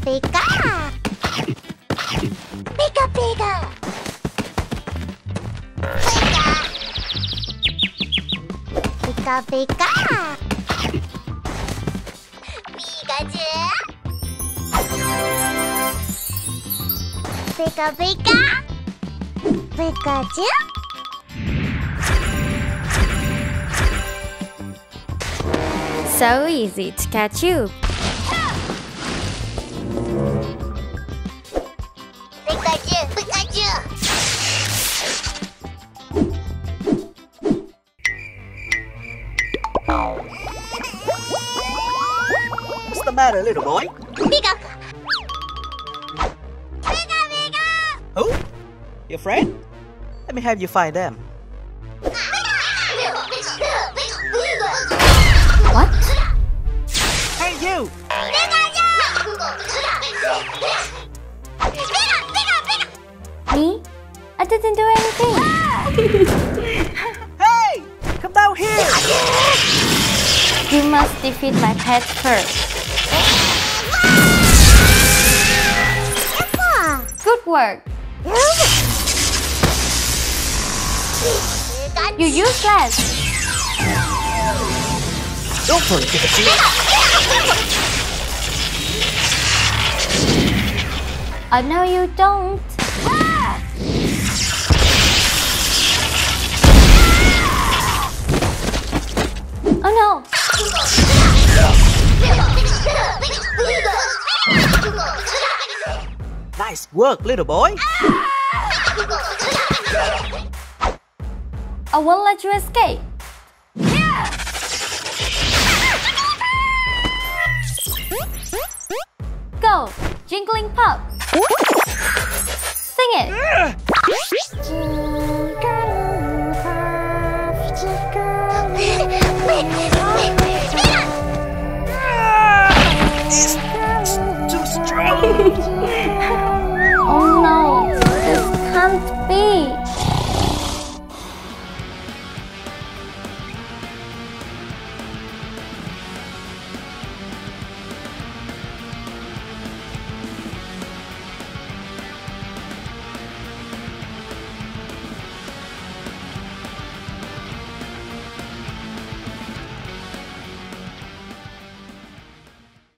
Pika. Pika Pika. Pika. Pika Pika. Pikachu. Pika Pika. Pikachu. So easy to catch you. Pikachu. Pikachu. What's the matter, little boy? Pika. Pika Pika. Who? Your friend? Let me have you find them. What? Hey, you! Me? I didn't do anything. Hey! Come down here! You must defeat my pet first. Good work. You're useless. Don't worry, Pikachu. Oh no, you don't. Oh no. Nice work, little boy. I won't let you escape. Go, Jingling Pup. Sing it. It's too strong. Oh no, this can't be.